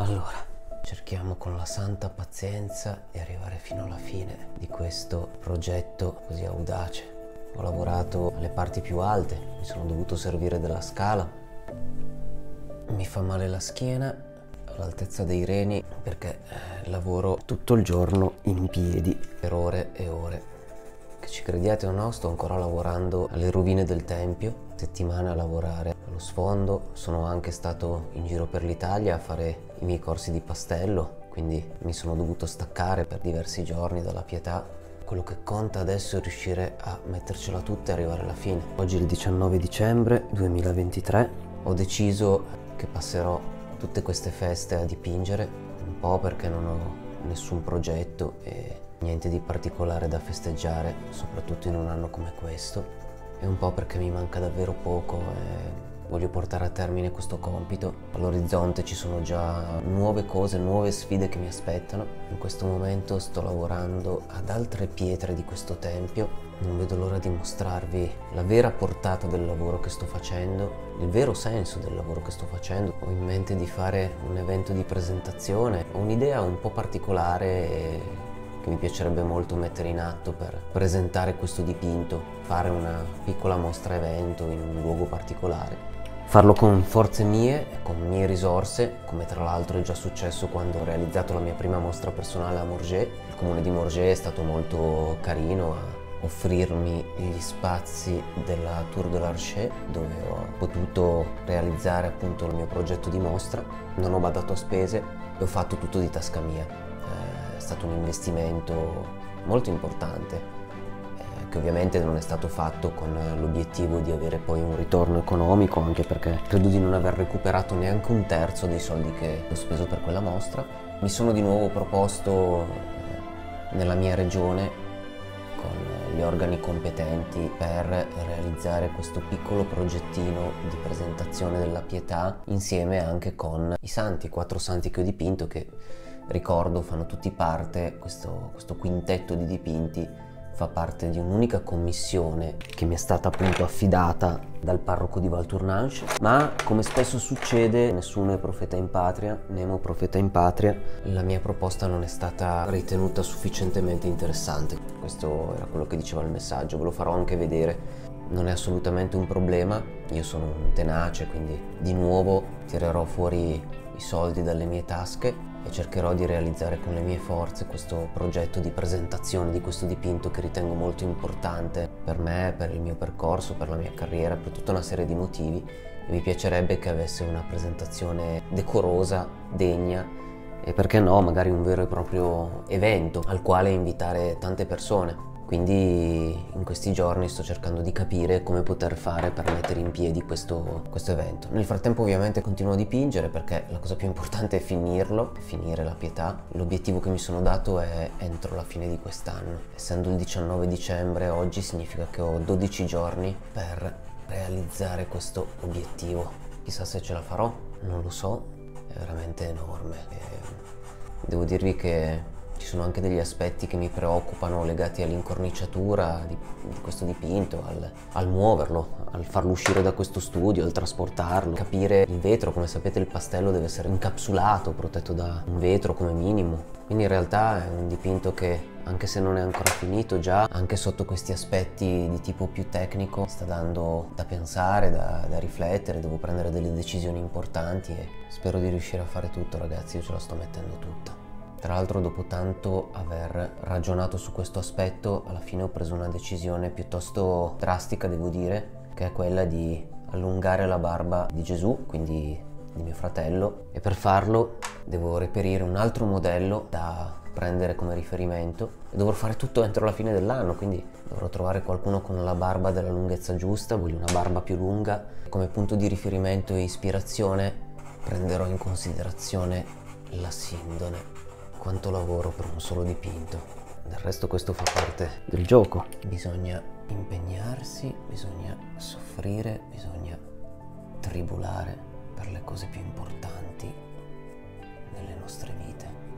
Allora, cerchiamo con la santa pazienza di arrivare fino alla fine di questo progetto così audace. Ho lavorato alle parti più alte, mi sono dovuto servire della scala. Mi fa male la schiena all'altezza dei reni perché lavoro tutto il giorno in piedi per ore e ore. Che ci crediate o no, sto ancora lavorando alle rovine del tempio, settimane a lavorare allo sfondo. Sono anche stato in giro per l'Italia a fare i miei corsi di pastello, quindi mi sono dovuto staccare per diversi giorni dalla Pietà. Quello che conta adesso è riuscire a mettercela tutta e arrivare alla fine. Oggi è il 19 dicembre 2023, ho deciso che passerò tutte queste feste a dipingere, un po' perché non ho nessun progetto e niente di particolare da festeggiare, soprattutto in un anno come questo, e un po' perché mi manca davvero poco e voglio portare a termine questo compito. All'orizzonte ci sono già nuove cose, nuove sfide che mi aspettano. In questo momento sto lavorando ad altre pietre di questo tempio. Non vedo l'ora di mostrarvi la vera portata del lavoro che sto facendo, il vero senso del lavoro che sto facendo. Ho in mente di fare un evento di presentazione, ho un'idea un po' particolare che mi piacerebbe molto mettere in atto per presentare questo dipinto, fare una piccola mostra evento in un luogo particolare. Farlo con forze mie, con mie risorse, come tra l'altro è già successo quando ho realizzato la mia prima mostra personale a Morges. Il comune di Morges è stato molto carino a offrirmi gli spazi della Tour de l'Archer, dove ho potuto realizzare appunto il mio progetto di mostra. Non ho badato a spese e ho fatto tutto di tasca mia. È stato un investimento molto importante, che ovviamente non è stato fatto con l'obiettivo di avere poi un ritorno economico, anche perché credo di non aver recuperato neanche un terzo dei soldi che ho speso per quella mostra. Mi sono di nuovo proposto nella mia regione con gli organi competenti per realizzare questo piccolo progettino di presentazione della Pietà, insieme anche con i santi, 4 santi che ho dipinto, che ricordo fanno tutti parte, questo quintetto di dipinti fa parte di un'unica commissione che mi è stata appunto affidata dal parroco di Valtournanche, ma come spesso succede nessuno è profeta in patria, nemo profeta in patria. La mia proposta non è stata ritenuta sufficientemente interessante, questo era quello che diceva il messaggio, ve lo farò anche vedere. Non è assolutamente un problema, io sono un tenace, quindi di nuovo tirerò fuori i soldi dalle mie tasche e cercherò di realizzare con le mie forze questo progetto di presentazione di questo dipinto che ritengo molto importante per me, per il mio percorso, per la mia carriera, per tutta una serie di motivi, e mi piacerebbe che avesse una presentazione decorosa, degna e, perché no, magari un vero e proprio evento al quale invitare tante persone. Quindi in questi giorni sto cercando di capire come poter fare per mettere in piedi questo evento. Nel frattempo ovviamente continuo a dipingere perché la cosa più importante è finire la Pietà. L'obiettivo che mi sono dato è entro la fine di quest'anno. Essendo il 19 dicembre oggi significa che ho 12 giorni per realizzare questo obiettivo. Chissà se ce la farò, non lo so, è veramente enorme. Devo dirvi che ci sono anche degli aspetti che mi preoccupano legati all'incorniciatura di questo dipinto, al muoverlo, al farlo uscire da questo studio, al trasportarlo, capire il vetro. Come sapete il pastello deve essere incapsulato, protetto da un vetro come minimo. Quindi in realtà è un dipinto che, anche se non è ancora finito, già anche sotto questi aspetti di tipo più tecnico sta dando da pensare, da riflettere. Devo prendere delle decisioni importanti e spero di riuscire a fare tutto, ragazzi. Io ce la sto mettendo tutta. Tra l'altro, dopo tanto aver ragionato su questo aspetto, alla fine ho preso una decisione piuttosto drastica, devo dire, che è quella di allungare la barba di Gesù, quindi di mio fratello, e per farlo devo reperire un altro modello da prendere come riferimento e dovrò fare tutto entro la fine dell'anno, quindi dovrò trovare qualcuno con la barba della lunghezza giusta. Voglio una barba più lunga. Come punto di riferimento e ispirazione prenderò in considerazione la Sindone. Quanto lavoro per un solo dipinto. Del resto questo fa parte del gioco. Bisogna impegnarsi, bisogna soffrire, bisogna tribulare per le cose più importanti nelle nostre vite.